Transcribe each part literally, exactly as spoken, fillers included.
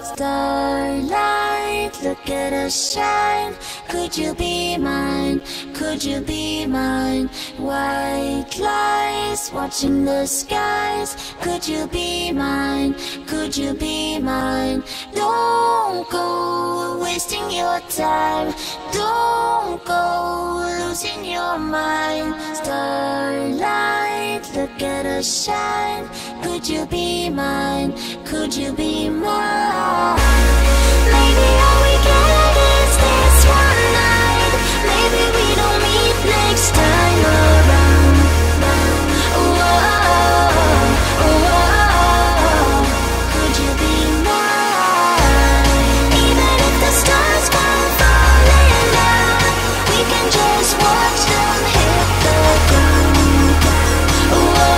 Starlight, look at us shine. Could you be mine? Could you be mine? White lights watching the skies. Could you be mine? Could you be mine? Don't go wasting your time. Don't go losing your mind. Starlight, look at us shine. Could you be mine? Could you be mine? Maybe all we get is this one night. Maybe we don't meet next time around. Whoa, whoa, could you be mine? Even if the stars come falling down, we can just watch them hit the ground. Whoa.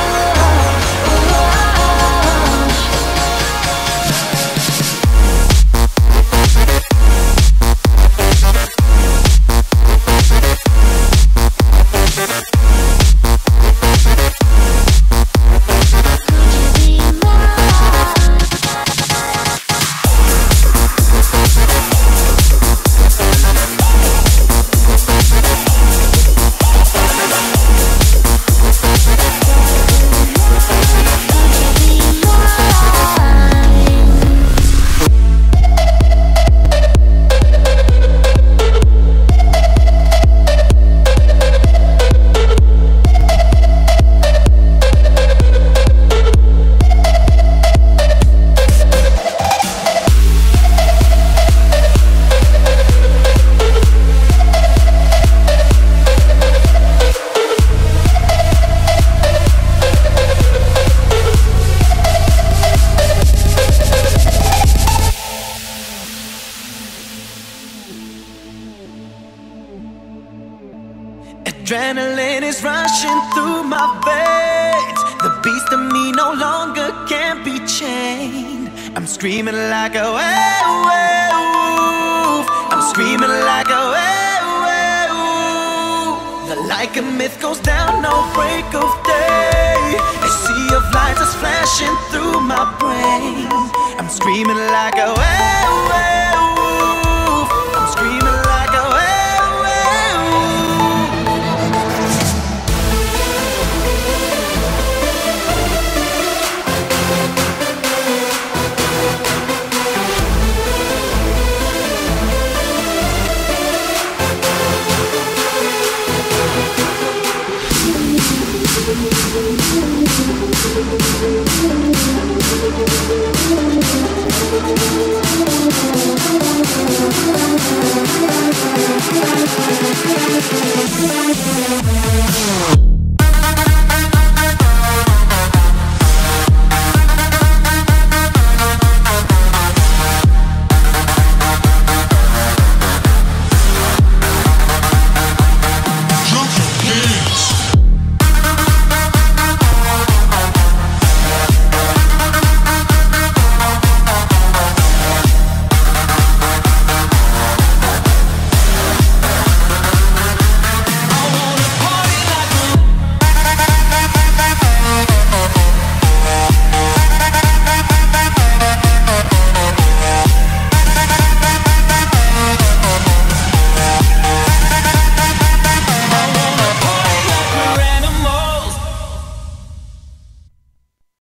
Adrenaline is rushing through my veins. The beast in me no longer can be chained. I'm screaming like a werewolf. I'm screaming like a werewolf. The like a myth goes down, no break of day. A sea of lights is flashing through my brain. I'm screaming like a werewolf.